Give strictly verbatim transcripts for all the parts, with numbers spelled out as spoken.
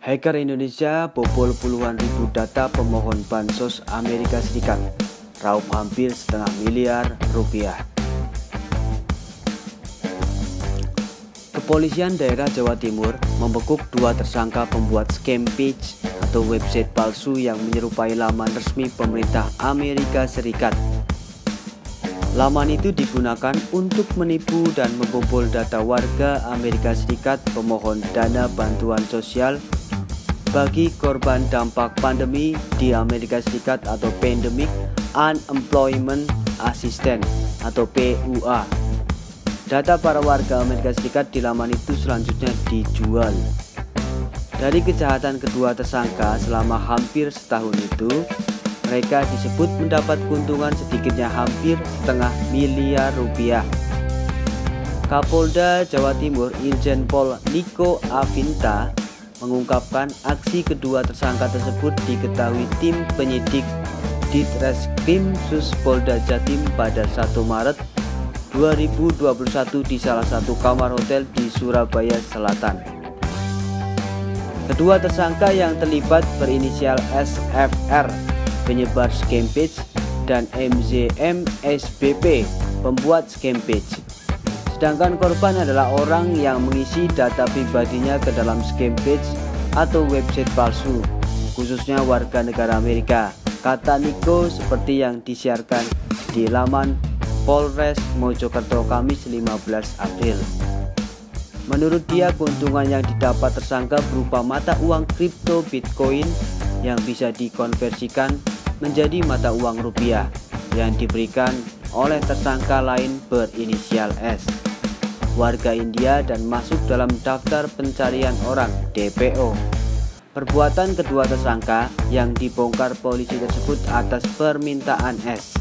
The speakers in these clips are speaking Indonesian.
Hacker Indonesia bobol puluhan ribu data pemohon bansos Amerika Serikat, raup hampir setengah miliar rupiah. Kepolisian daerah Jawa Timur membekuk dua tersangka pembuat scam page atau website palsu yang menyerupai laman resmi pemerintah Amerika Serikat. Laman itu digunakan untuk menipu dan membobol data warga Amerika Serikat pemohon dana bantuan sosial bagi korban dampak pandemi di Amerika Serikat atau Pandemic Unemployment Assistance atau P U A. Data para warga Amerika Serikat di laman itu selanjutnya dijual. Dari kejahatan kedua tersangka selama hampir setahun itu, mereka disebut mendapat keuntungan sedikitnya hampir setengah miliar rupiah. Kapolda Jawa Timur Irjen Pol Niko Afinta mengungkapkan aksi kedua tersangka tersebut diketahui tim penyidik Ditreskrim Sus Polda Jatim pada satu Maret dua ribu dua puluh satu di salah satu kamar hotel di Surabaya Selatan. Kedua tersangka yang terlibat berinisial S F R, penyebar scam page, dan M Z M S B P, pembuat scam page. Sedangkan korban adalah orang yang mengisi data pribadinya ke dalam scam page atau website palsu, khususnya warga negara Amerika, kata Niko seperti yang disiarkan di laman Polres Mojokerto Kamis lima belas April. Menurut dia, keuntungan yang didapat tersangka berupa mata uang kripto Bitcoin yang bisa dikonversikan menjadi mata uang rupiah yang diberikan oleh tersangka lain berinisial S, warga India, dan masuk dalam daftar pencarian orang D P O. Perbuatan kedua tersangka yang dibongkar polisi tersebut atas permintaan S.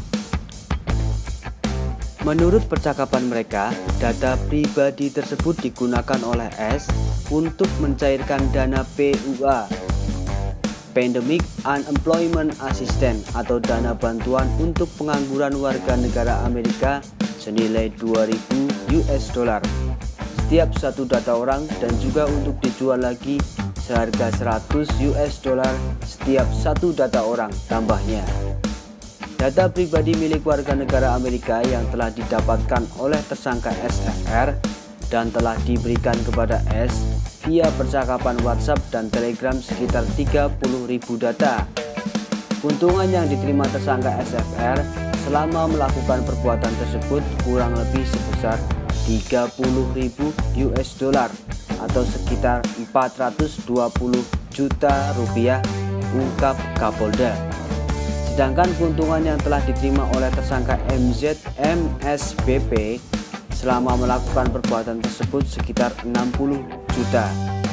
Menurut percakapan mereka, data pribadi tersebut digunakan oleh S untuk mencairkan dana P U A, Pandemic Unemployment Assistance, atau dana bantuan untuk pengangguran warga negara Amerika senilai dua ribu U S dollar setiap satu data orang, dan juga untuk dijual lagi seharga seratus U S dollar setiap satu data orang tambahnya. Data pribadi milik warga negara Amerika yang telah didapatkan oleh tersangka S F R dan telah diberikan kepada S via percakapan WhatsApp dan Telegram sekitar tiga puluh ribu data. Keuntungan yang diterima tersangka S F R selama melakukan perbuatan tersebut kurang lebih sebesar tiga puluh ribu U S dollar atau sekitar empat ratus dua puluh juta rupiah, ungkap Kapolda. Sedangkan keuntungan yang telah diterima oleh tersangka M Z M S B P selama melakukan perbuatan tersebut sekitar enam puluh juta.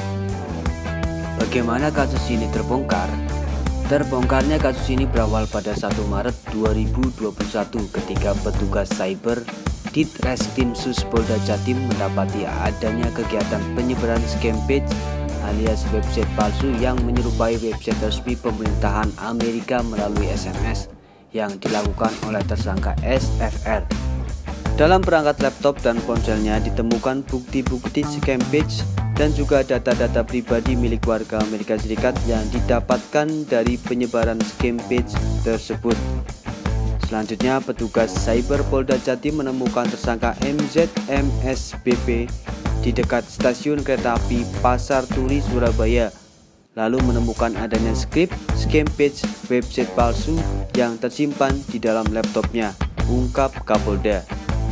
Bagaimana kasus ini terbongkar? Terbongkarnya kasus ini berawal pada satu Maret dua ribu dua puluh satu ketika petugas cyber Ditreskrim Sus Polda Jatim mendapati adanya kegiatan penyebaran scam page alias website palsu yang menyerupai website resmi pemerintahan Amerika melalui S M S yang dilakukan oleh tersangka S F R. Dalam perangkat laptop dan ponselnya ditemukan bukti-bukti scam page dan juga data-data pribadi milik warga Amerika Serikat yang didapatkan dari penyebaran scam page tersebut. Selanjutnya, petugas cyber Polda Jatim menemukan tersangka M Z M S B P di dekat stasiun kereta api Pasar Turi, Surabaya, lalu menemukan adanya skrip scam page website palsu yang tersimpan di dalam laptopnya, ungkap Kapolda.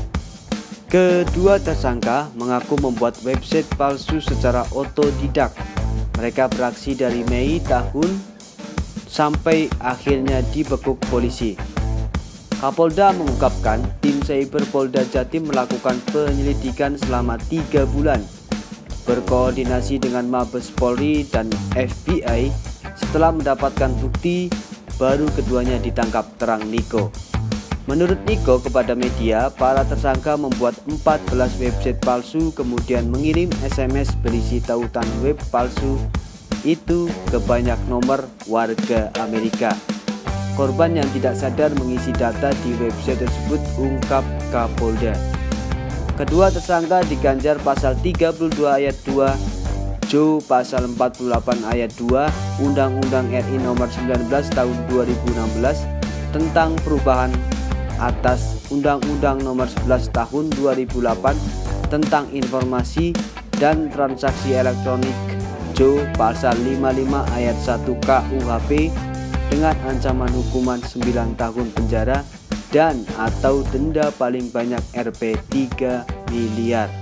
Kedua tersangka mengaku membuat website palsu secara otodidak. Mereka beraksi dari Mei tahun sampai akhirnya dibekuk polisi. Kapolda mengungkapkan tim cyber Polda Jatim melakukan penyelidikan selama tiga bulan berkoordinasi dengan Mabes Polri dan F B I. Setelah mendapatkan bukti, baru keduanya ditangkap, terang Niko. Menurut Niko kepada media, para tersangka membuat empat belas website palsu kemudian mengirim S M S berisi tautan web palsu itu ke banyak nomor warga Amerika. Korban yang tidak sadar mengisi data di website tersebut, ungkap Kapolda. Kedua tersangka diganjar pasal tiga puluh dua ayat dua Jo pasal empat puluh delapan ayat dua Undang-Undang R I nomor sembilan belas tahun dua ribu enam belas tentang perubahan atas Undang-Undang nomor sebelas tahun dua ribu delapan tentang informasi dan transaksi elektronik. Jo pasal lima puluh lima ayat satu K U H P dengan ancaman hukuman sembilan tahun penjara dan atau denda paling banyak R P tiga miliar.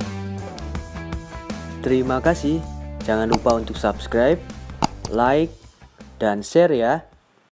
Terima kasih. Jangan lupa untuk subscribe, like, dan share ya.